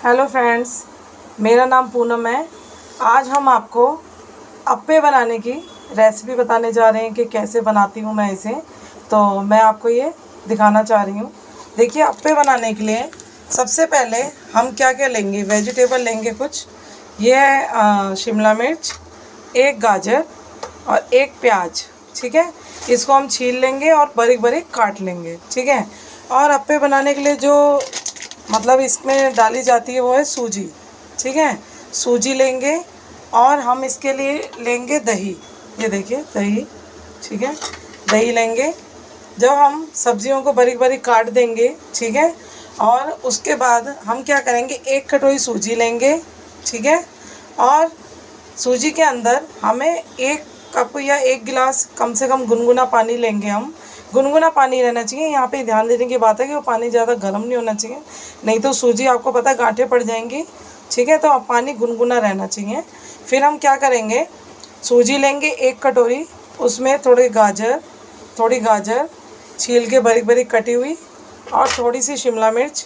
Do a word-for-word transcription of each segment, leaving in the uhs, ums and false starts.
Hello friends, मेरा नाम पूनम है। आज हम आपको अप्पे बनाने की रेसिपी बताने जा रहे हैं कि कैसे बनाती हूँ मैं इसे। तो मैं आपको ये दिखाना चाह रही हूँ। देखिए, अप्पे बनाने के लिए सबसे पहले हम क्या क्या लेंगे, वेजिटेबल लेंगे कुछ। ये है शिमला मिर्च, एक गाजर और एक प्याज। ठीक है, इसको हम छील लेंगे और बारीक बारीक काट लेंगे। ठीक है, और अप्पे बनाने के लिए जो मतलब इसमें डाली जाती है वो है सूजी। ठीक है, सूजी लेंगे और हम इसके लिए लेंगे दही। ये देखिए दही। ठीक है, दही लेंगे। जब हम सब्जियों को बारीक बारीक काट देंगे, ठीक है, और उसके बाद हम क्या करेंगे, एक कटोरी सूजी लेंगे। ठीक है, और सूजी के अंदर हमें एक कप या एक गिलास कम से कम गुनगुना पानी लेंगे हम। गुनगुना पानी रहना चाहिए। यहाँ पे ध्यान देने की बात है कि वो पानी ज़्यादा गर्म नहीं होना चाहिए, नहीं तो सूजी आपको पता है गांठें पड़ जाएंगी। ठीक है, तो पानी गुनगुना रहना चाहिए। फिर हम क्या करेंगे, सूजी लेंगे एक कटोरी, उसमें थोड़ी गाजर थोड़ी गाजर छील के बारीक बारीक कटी हुई, और थोड़ी सी शिमला मिर्च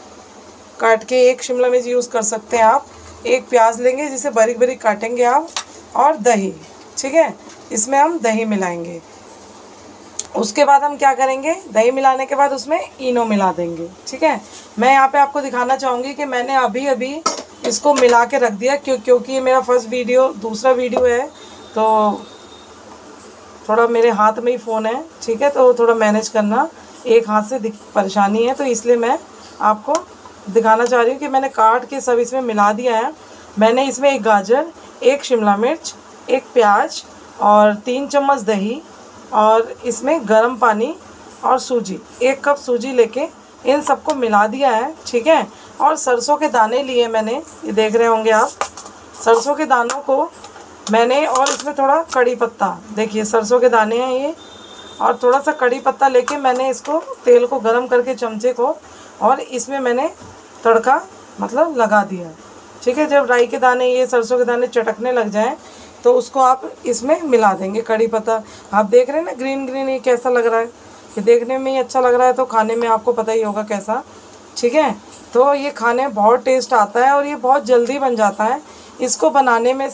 काट के, एक शिमला मिर्च यूज़ कर सकते हैं आप। एक प्याज लेंगे जिसे बारीक बारीक काटेंगे आप, और दही। ठीक है, इसमें हम दही मिलाएंगे। उसके बाद हम क्या करेंगे, दही मिलाने के बाद उसमें इनो मिला देंगे। ठीक है, मैं यहाँ पे आपको दिखाना चाहूँगी कि मैंने अभी अभी इसको मिला के रख दिया, क्यों क्योंकि ये मेरा फर्स्ट वीडियो दूसरा वीडियो है, तो थोड़ा मेरे हाथ में ही फ़ोन है। ठीक है, तो थोड़ा मैनेज करना, एक हाथ से परेशानी है, तो इसलिए मैं आपको दिखाना चाह रही हूँ कि मैंने काट के सब इसमें मिला दिया है। मैंने इसमें एक गाजर, एक शिमला मिर्च, एक प्याज और तीन चम्मच दही, और इसमें गर्म पानी और सूजी, एक कप सूजी लेके इन सबको मिला दिया है। ठीक है, और सरसों के दाने लिए मैंने, ये देख रहे होंगे आप, सरसों के दानों को मैंने, और इसमें थोड़ा कड़ी पत्ता, देखिए सरसों के दाने हैं ये, और थोड़ा सा कड़ी पत्ता लेके मैंने इसको तेल को गरम करके चमचे को, और इसमें मैंने तड़का मतलब लगा दिया। ठीक है, जब राई के दाने, ये सरसों के दाने चटकने लग जाएं तो उसको आप इसमें मिला देंगे। कड़ी पत्ता आप देख रहे हैं ना, ग्रीन ग्रीन, ये कैसा लग रहा है, ये देखने में ही अच्छा लग रहा है, तो खाने में आपको पता ही होगा कैसा। ठीक है, तो ये खाने में बहुत टेस्ट आता है और ये बहुत जल्दी बन जाता है। इसको बनाने में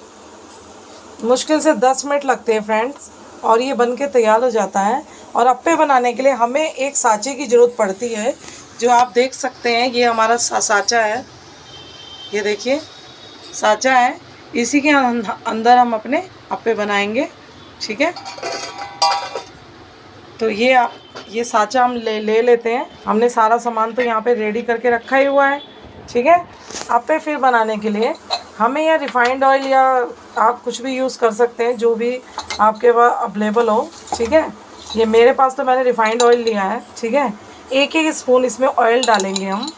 सिर्फ मुश्किल से दस मिनट लगते हैं फ्रेंड्स, और ये बन के तैयार हो जाता है। और अप्पे बनाने के लिए हमें एक साँचे की ज़रूरत पड़ती है, जो आप देख सकते हैं, ये हमारा साँचा है। ये देखिए साँचा है, इसी के अंदर हम अपने अप्पे बनाएंगे। ठीक है, तो ये आप ये साँचा हम ले ले लेते हैं। हमने सारा सामान तो यहाँ पे रेडी करके रखा ही हुआ है। ठीक है, अप्पे फिर बनाने के लिए हमें या रिफाइंड ऑयल, या आप कुछ भी यूज़ कर सकते हैं जो भी आपके पास अवेलेबल हो। ठीक है, ये मेरे पास तो मैंने रिफाइंड ऑयल लिया है। ठीक है, एक एक स्पून इसमें ऑयल डालेंगे हम।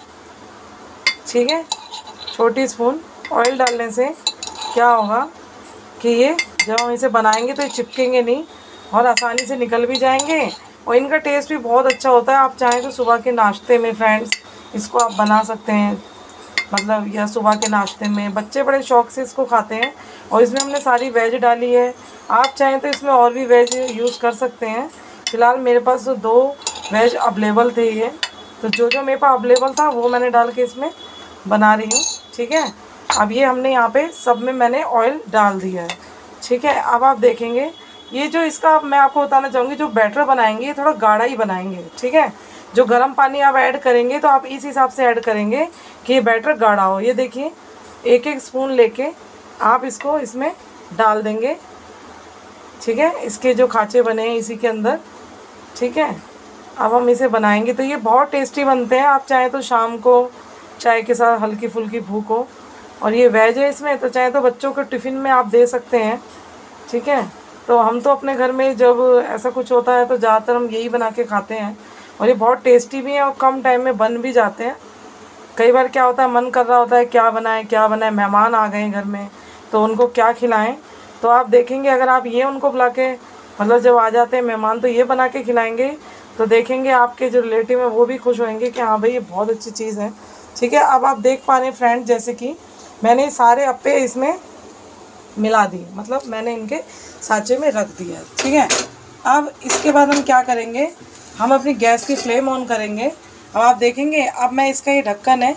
ठीक है, छोटी स्पून ऑयल डालने से क्या होगा कि ये जब हम इसे बनाएंगे तो ये चिपकेंगे नहीं और आसानी से निकल भी जाएंगे, और इनका टेस्ट भी बहुत अच्छा होता है। आप चाहें तो सुबह के नाश्ते में फ्रेंड्स इसको आप बना सकते हैं, मतलब या सुबह के नाश्ते में बच्चे बड़े शौक़ से इसको खाते हैं। और इसमें हमने सारी वेज डाली है, आप चाहें तो इसमें और भी वेज यूज़ कर सकते हैं। फ़िलहाल मेरे पास तो दो वेज अवेलेबल थे ये, तो जो जो मेरे पास अवेलेबल था वो मैंने डाल के इसमें बना रही हूँ। ठीक है, अब ये हमने यहाँ पे सब में मैंने ऑयल डाल दिया है। ठीक है, अब आप देखेंगे ये जो इसका मैं आपको बताना चाहूँगी, जो बैटर बनाएंगे ये थोड़ा गाढ़ा ही बनाएंगे। ठीक है, जो गर्म पानी आप ऐड करेंगे तो आप इस हिसाब से ऐड करेंगे कि ये बैटर गाढ़ा हो। ये देखिए, एक एक स्पून लेके आप इसको इसमें डाल देंगे। ठीक है, इसके जो खाँचे बने हैं इसी के अंदर। ठीक है, अब हम इसे बनाएंगे तो ये बहुत टेस्टी बनते हैं। आप चाहें तो शाम को चाय के साथ हल्की फुल्की भूख हो, और ये वेज है इसमें, तो चाहे तो बच्चों को टिफ़िन में आप दे सकते हैं। ठीक है, तो हम तो अपने घर में जब ऐसा कुछ होता है तो ज़्यादातर हम यही बना के खाते हैं, और ये बहुत टेस्टी भी हैं और कम टाइम में बन भी जाते हैं। कई बार क्या होता है, मन कर रहा होता है क्या बनाएं क्या बनाएं, मेहमान आ गए घर में तो उनको क्या खिलाएं, तो आप देखेंगे अगर आप ये उनको बुला के, मतलब जब आ जाते हैं मेहमान तो ये बना के खिलाएँगे, तो देखेंगे आपके जो रिलेटिव हैं वो भी खुश होंगे कि हाँ भाई ये बहुत अच्छी चीज़ है। ठीक है, अब आप देख पा रहे हैं फ्रेंड, जैसे कि मैंने सारे अप्पे इसमें मिला दिए, मतलब मैंने इनके साँचे में रख दिया। ठीक है, अब इसके बाद हम क्या करेंगे, हम अपनी गैस की फ्लेम ऑन करेंगे। अब आप देखेंगे, अब मैं इसका ये ढक्कन है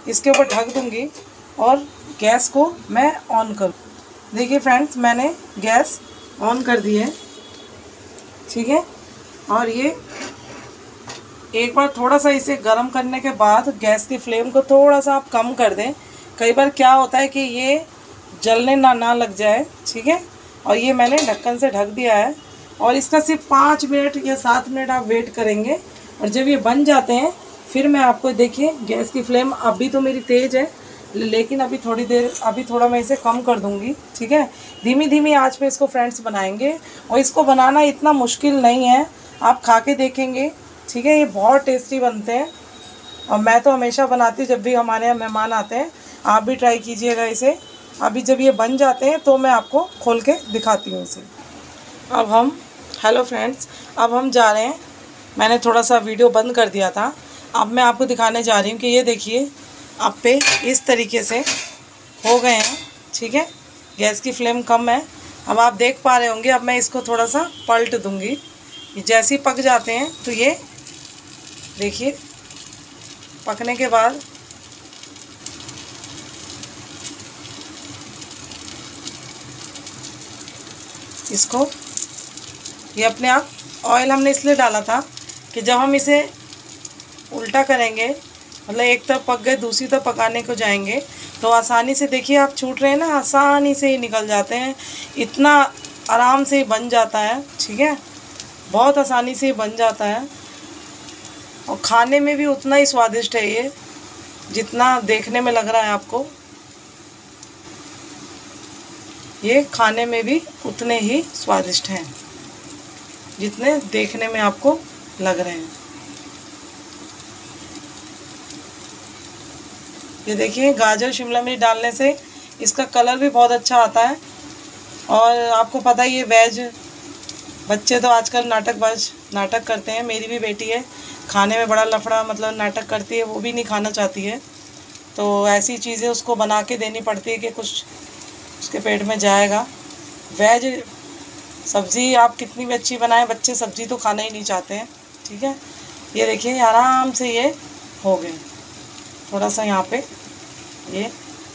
इसके ऊपर ढक दूँगी और गैस को मैं ऑन कर। देखिए फ्रेंड्स, मैंने गैस ऑन कर दी है, ठीक है। और ये एक बार थोड़ा सा इसे गर्म करने के बाद गैस की फ्लेम को थोड़ा सा आप कम कर दें। कई बार क्या होता है कि ये जलने ना ना लग जाए, ठीक है। और ये मैंने ढक्कन से ढक दिया है और इसका सिर्फ पाँच मिनट या सात मिनट आप वेट करेंगे। और जब ये बन जाते हैं फिर मैं आपको, देखिए गैस की फ्लेम अभी तो मेरी तेज़ है, लेकिन अभी थोड़ी देर अभी थोड़ा मैं इसे कम कर दूंगी, ठीक है। धीमी धीमी आंच पे इसको फ्रेंड्स बनाएंगे और इसको बनाना इतना मुश्किल नहीं है, आप खा के देखेंगे, ठीक है। ये बहुत टेस्टी बनते हैं और मैं तो हमेशा बनाती हूँ जब भी हमारे यहाँ मेहमान आते हैं। आप भी ट्राई कीजिएगा इसे। अभी जब ये बन जाते हैं तो मैं आपको खोल के दिखाती हूँ इसे। अब हम हेलो फ्रेंड्स, अब हम जा रहे हैं। मैंने थोड़ा सा वीडियो बंद कर दिया था, अब मैं आपको दिखाने जा रही हूँ कि ये देखिए अप्पे इस तरीके से हो गए हैं, ठीक है। गैस की फ्लेम कम है, अब आप देख पा रहे होंगे। अब मैं इसको थोड़ा सा पलट दूँगी। जैसे ही पक जाते हैं तो ये देखिए पकने के बाद इसको ये अपने आप, ऑयल हमने इसलिए डाला था कि जब हम इसे उल्टा करेंगे, मतलब एक तरफ पक गए दूसरी तरफ पकाने को जाएंगे तो आसानी से, देखिए आप छूट रहे हैं ना, आसानी से ही निकल जाते हैं। इतना आराम से बन जाता है, ठीक है। बहुत आसानी से बन जाता है और खाने में भी उतना ही स्वादिष्ट है ये जितना देखने में लग रहा है आपको। ये खाने में भी उतने ही स्वादिष्ट हैं जितने देखने में आपको लग रहे हैं। ये देखिए गाजर शिमला मिर्च डालने से इसका कलर भी बहुत अच्छा आता है। और आपको पता ही है वेज बच्चे तो आजकल नाटकबाज नाटक करते हैं। मेरी भी बेटी है, खाने में बड़ा लफड़ा मतलब नाटक करती है, वो भी नहीं खाना चाहती है। तो ऐसी चीज़ें उसको बना के देनी पड़ती है कि कुछ उसके पेट में जाएगा। वेज सब्ज़ी आप कितनी भी अच्छी बनाएं, बच्चे सब्ज़ी तो खाना ही नहीं चाहते हैं, ठीक है। ये देखिए आराम से ये हो गए। थोड़ा सा यहाँ पे ये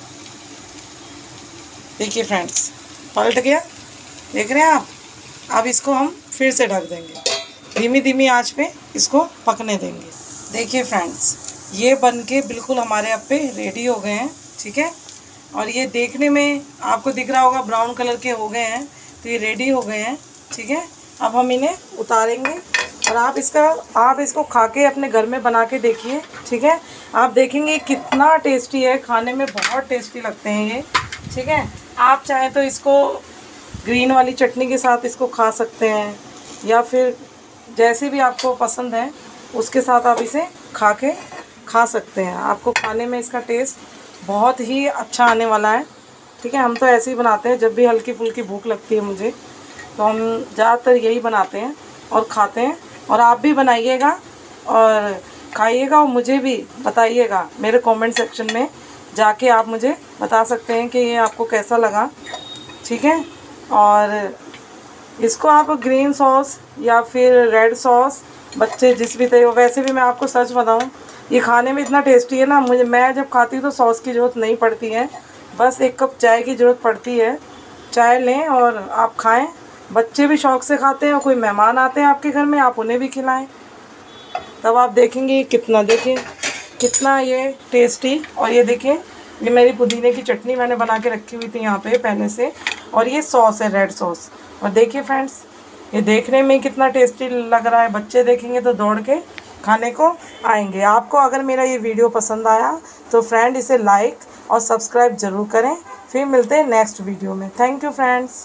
देखिए फ्रेंड्स पलट गया, देख रहे हैं आप। अब इसको हम फिर से ढक देंगे, धीमी धीमी आंच पे इसको पकने देंगे। देखिए फ्रेंड्स ये बनके बिल्कुल हमारे अप्पे रेडी हो गए हैं, ठीक है। और ये देखने में आपको दिख रहा होगा ब्राउन कलर के हो गए हैं, तो ये रेडी हो गए हैं, ठीक है। अब हम इन्हें उतारेंगे और आप इसका आप इसको खा के अपने घर में बना के देखिए, ठीक है। आप देखेंगे कितना टेस्टी है, खाने में बहुत टेस्टी लगते हैं ये, ठीक है। आप चाहें तो इसको ग्रीन वाली चटनी के साथ इसको खा सकते हैं या फिर जैसे भी आपको पसंद है उसके साथ आप इसे खा के खा सकते हैं। आपको खाने में इसका टेस्ट बहुत ही अच्छा आने वाला है, ठीक है। हम तो ऐसे ही बनाते हैं, जब भी हल्की फुल्की भूख लगती है मुझे तो हम ज़्यादातर यही बनाते हैं और खाते हैं। और आप भी बनाइएगा और खाइएगा और मुझे भी बताइएगा मेरे कमेंट सेक्शन में जाके। आप मुझे बता सकते हैं कि ये आपको कैसा लगा, ठीक है। और इसको आप ग्रीन सॉस या फिर रेड सॉस, बच्चे जिस भी तरह, वैसे भी मैं आपको सच बताऊं ये खाने में इतना टेस्टी है ना, मुझे मैं जब खाती हूँ तो सॉस की ज़रूरत नहीं पड़ती है, बस एक कप चाय की ज़रूरत पड़ती है। चाय लें और आप खाएं, बच्चे भी शौक़ से खाते हैं और कोई मेहमान आते हैं आपके घर में आप उन्हें भी खिलाएं, तब आप देखेंगे कितना, देखिए कितना ये टेस्टी। और ये देखिए ये मेरी पुदीने की चटनी मैंने बना के रखी हुई थी यहाँ पे पहले से, और ये सॉस है रेड सॉस। और देखिए फ्रेंड्स ये देखने में कितना टेस्टी लग रहा है, बच्चे देखेंगे तो दौड़ के खाने को आएंगे। आपको अगर मेरा ये वीडियो पसंद आया तो फ्रेंड इसे लाइक और सब्सक्राइब ज़रूर करें। फिर मिलते हैं नेक्स्ट वीडियो में। Thank you friends.